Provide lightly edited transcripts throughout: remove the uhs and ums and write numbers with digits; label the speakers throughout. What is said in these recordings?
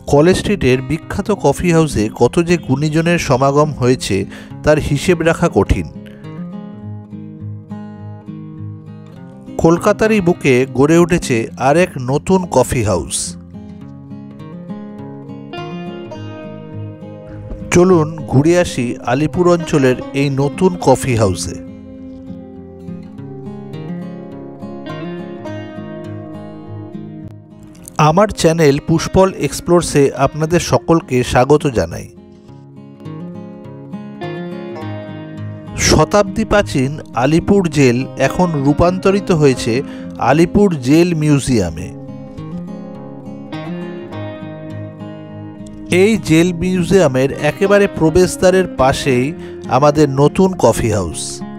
Speaker 1: College স্ট্রিটের বিখ্যাত coffee হাউসে কত যে গুণীজনের সমাগম হয়েছে তার হিসেব রাখা কঠিন। কলকাতারই বুকে গড়ে উঠেছে আর এক নতুন কফি হাউস। চলুন ঘুরে আসি আলিপুর অঞ্চলের এই নতুন কফি হাউসে। আমার চ্যানেল পুষ্পল এক্সপ্লোরসে আপনাদের সকলকে স্বাগত জানাই। শতাব্দী প্রাচীন আলিপুর জেল এখন রূপান্তরিত হয়েছে আলিপুর জেল মিউজিয়ামে। এই জেল মিউজিয়ামের একেবারে প্রবেশদ্বারের পাশেই আমাদের নতুন কফি হাউস।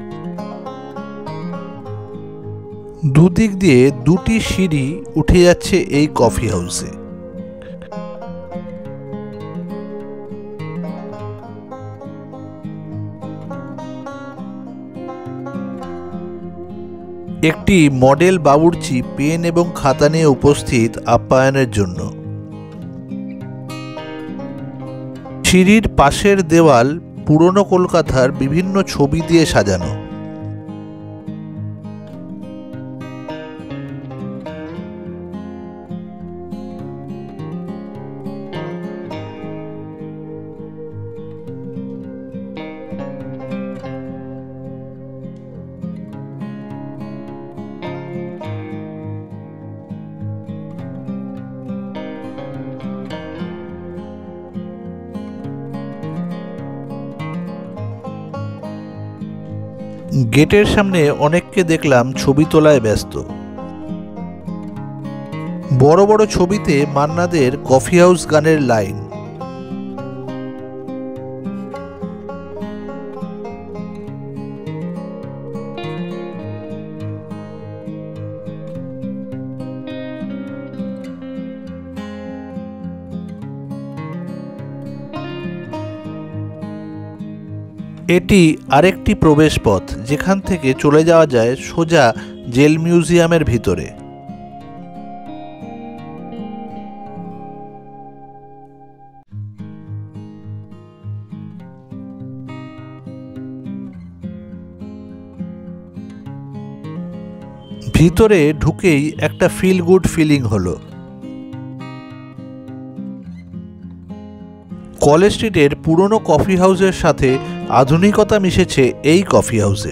Speaker 1: দুদিক দিয়ে দুটি সিঁড়ি উঠে যাচ্ছে এই কফি হাউসে। একটি মডেল বাবুর্চি পেন এবং খাতা নিয়ে উপস্থিত আপ্যায়নের জন্য। সিঁড়ির পাশের দেওয়াল পুরনো কলকাতার বিভিন্ন ছবি দিয়ে সাজানো। গেটের সামনে অনেককে দেখলাম ছবি তোলায় ব্যস্ত। বড় বড় ছবিতে মান্নাদের কফি হাউস গানের লাইন। এটি আরেকটি প্রবেশ পথ, যেখান থেকে চলে যাওয়া যায় সোজা জেল মিউজিয়ামের ভিতরে। ভিতরে ঢুকেই একটা ফিল গুড ফিলিং হলো। কলেজ স্ট্রিটের পুরনো কফি হাউসের সাথে আধুনিকতা মিশেছে এই কফি হাউসে।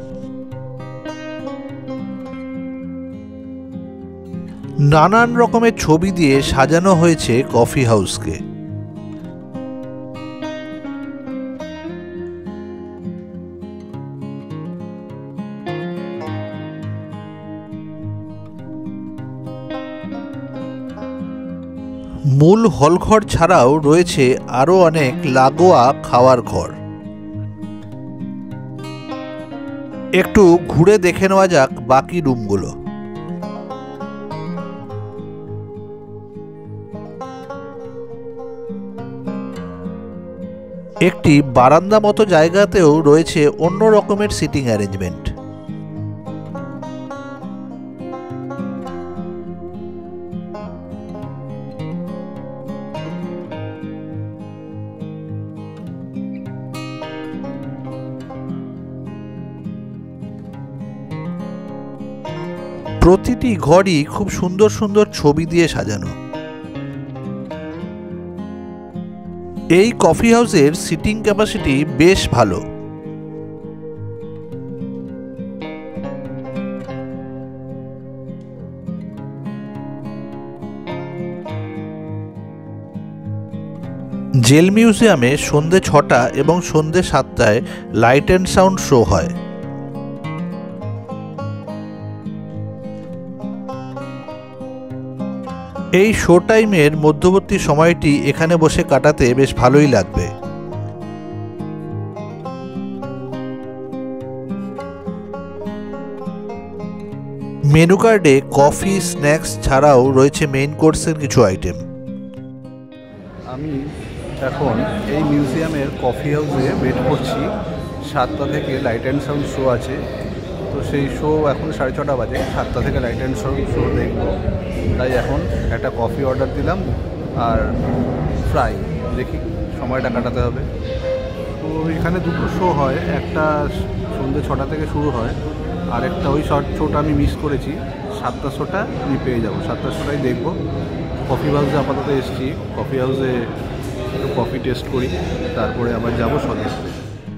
Speaker 1: নানান রকমের ছবি দিয়ে সাজানো হয়েছে কফি হাউসকে। মূল হলঘর ছাড়াও রয়েছে আরো অনেক লাগোয়া খাওয়ার ঘর। একটু ঘুরে দেখে নেওয়া যাক বাকি রুমগুলো। একটি বারান্দা মতো জায়গাতেও রয়েছে অন্য রকমের সিটিং অ্যারেঞ্জমেন্ট। প্রতিটি ঘরই খুব সুন্দর সুন্দর ছবি দিয়ে সাজানো। এই কফি হাউসের সিটিং ক্যাপাসিটি বেশ ভালো। জেল মিউজিয়ামে সন্ধে 6টা এবং সন্ধে 7টায় লাইট অ্যান্ড সাউন্ড শো হয়। এই শো টাইমের মধ্যবর্তী সময়টি এখানে বসে কাটাতে বেশ ভালোই লাগবে। মেনু কার্ডে কফি, স্ন্যাক্স ছাড়াও রয়েছে মেইন কোর্সের কিছু আইটেম।
Speaker 2: আমি এখন এই মিউজিয়ামের কফি হাউসে ওয়েট করছি। 7টা থেকে লাইট অ্যান্ড সাউন্ড শো আছে, তো সেই শো এখন 6:30 বাজে। 7টা থেকে লাইট অ্যান্ড সাউন্ড শো দেখব, তাই এখন একটা কফি অর্ডার দিলাম আর ফ্রাই। দেখি সময়টা কাটাতে হবে। তো এখানে দুটো শো হয়, একটা সন্ধ্যে 6টা থেকে শুরু হয়, আর একটা ওই শোটা আমি মিস করেছি, 7টার শোটা আমি পেয়ে যাবো, 7টার শোটাই দেখবো। কফি হাউসে আপাতত এসেছি, কফি হাউসে একটু কফি টেস্ট করি, তারপরে আবার যাবো স্বদেশে।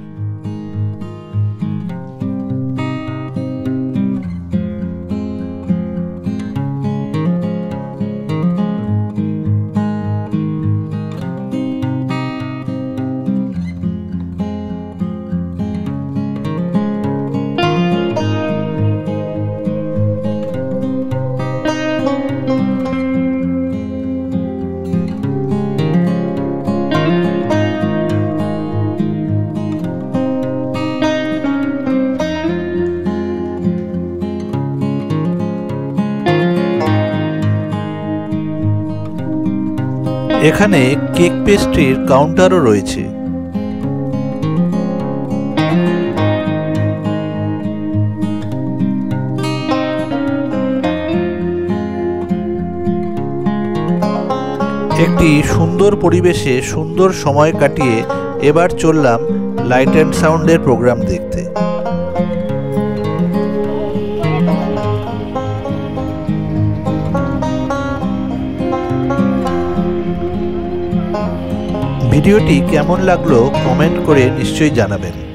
Speaker 1: এখানে কেক পেস্ট্রির কাউন্টারও রয়েছে। একটি সুন্দর পরিবেশে সুন্দর সময় কাটিয়ে এবার চললাম লাইট অ্যান্ড সাউন্ডের প্রোগ্রাম দেখতে। ভিডিওটি কেমন লাগলো কমেন্ট করে নিশ্চয়ই জানাবেন।